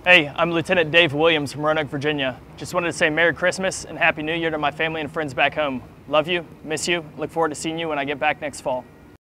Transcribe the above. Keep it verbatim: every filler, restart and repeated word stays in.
Hey, I'm Lieutenant Dave Williams from Roanoke, Virginia. Just wanted to say Merry Christmas and Happy New Year to my family and friends back home. Love you, miss you, look forward to seeing you when I get back next fall.